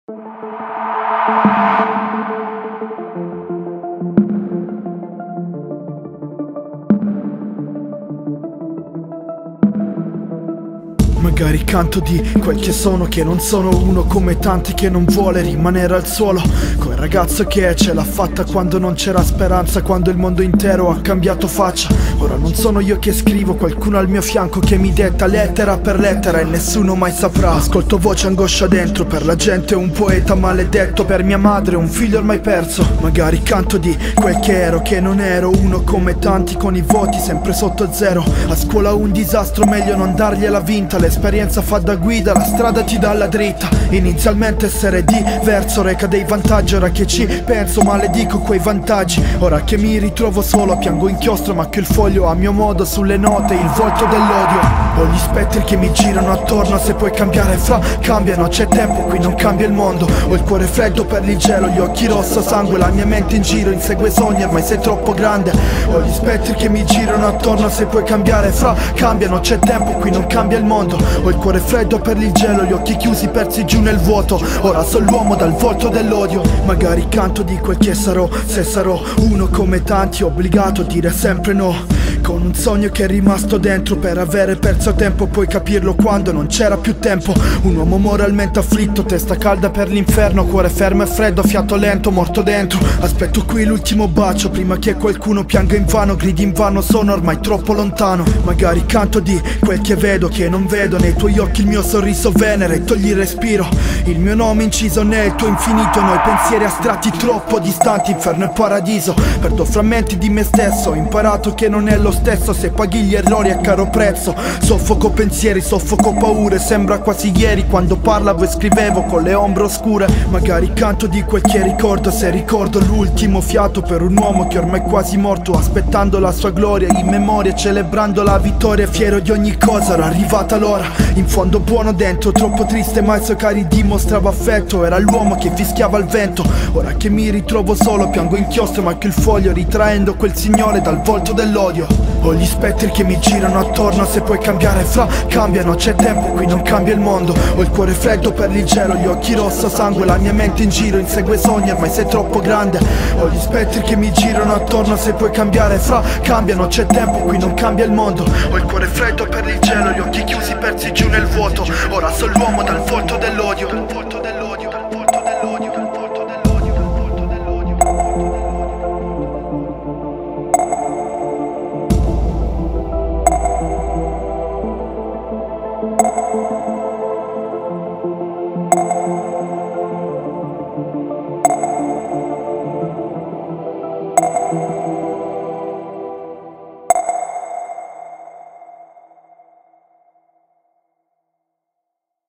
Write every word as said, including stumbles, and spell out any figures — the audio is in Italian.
Magari canto di quel che sono, che non sono uno come tanti che non vuole rimanere al suolo. Quel ragazzo che ce l'ha fatta quando non c'era speranza, quando il mondo intero ha cambiato faccia. Ora non sono io che scrivo, qualcuno al mio fianco che mi detta lettera per lettera e nessuno mai saprà. Ascolto voce, angoscia dentro, per la gente un poeta maledetto, per mia madre un figlio ormai perso. Magari canto di quel che ero, che non ero uno come tanti con i voti sempre sotto zero. A scuola un disastro, meglio non dargliela vinta. L'esperienza fa da guida, la strada ti dà la dritta. Inizialmente essere diverso reca dei vantaggi, ora che ci penso maledico quei vantaggi. Ora che mi ritrovo solo piango inchiostro, ma che il foglio a mio modo sulle note il volto dell'odio. Ho gli spettri che mi girano attorno, se puoi cambiare fra cambiano, c'è tempo, qui non cambia il mondo. Ho il cuore freddo per il gelo, gli occhi rosso sangue, la mia mente in giro insegue sogni, ormai sei troppo grande. Ho gli spettri che mi girano attorno, se puoi cambiare fra cambiano, c'è tempo, qui non cambia il mondo. Ho il cuore freddo per il gelo, gli occhi chiusi persi giù nel vuoto. Ora sono l'uomo dal volto dell'odio. Magari canto di quel che sarò, se sarò uno come tanti obbligato a dire sempre no, con un sogno che è rimasto dentro per avere perso tempo, puoi capirlo quando non c'era più tempo. Un uomo moralmente afflitto, testa calda per l'inferno, cuore fermo e freddo, fiato lento, morto dentro. Aspetto qui l'ultimo bacio prima che qualcuno pianga invano, gridi invano, sono ormai troppo lontano. Magari canto di quel che vedo, che non vedo, nei tuoi occhi il mio sorriso venere, togli il respiro, il mio nome inciso nel tuo infinito, noi pensieri astratti troppo distanti, inferno e paradiso. Perdo frammenti di me stesso, ho imparato che non è lo stesso se paghi gli errori a caro prezzo. Soffoco pensieri, soffoco paure, sembra quasi ieri quando parlavo e scrivevo con le ombre oscure. Magari canto di quel che ricordo, se ricordo l'ultimo fiato per un uomo che ormai è quasi morto, aspettando la sua gloria in memoria, celebrando la vittoria, fiero di ogni cosa. Era arrivata l'ora, in fondo buono dentro, troppo triste ma i suoi cari dimostrava affetto, era l'uomo che fischiava il vento. Ora che mi ritrovo solo piango inchiostro, ma che il foglio ritraendo quel signore dal volto dell'odio. Ho gli spettri che mi girano attorno, se puoi cambiare fra cambiano, c'è tempo, qui non cambia il mondo. Ho il cuore freddo per il gelo, gli occhi rosso sangue, la mia mente in giro insegue sogni, ormai sei troppo grande. Ho gli spettri che mi girano attorno, se puoi cambiare fra cambiano, c'è tempo, qui non cambia il mondo. Ho il cuore freddo per il gelo, gli occhi chiusi persi giù nel vuoto. Ora sono l'uomo dal volto dell'odio.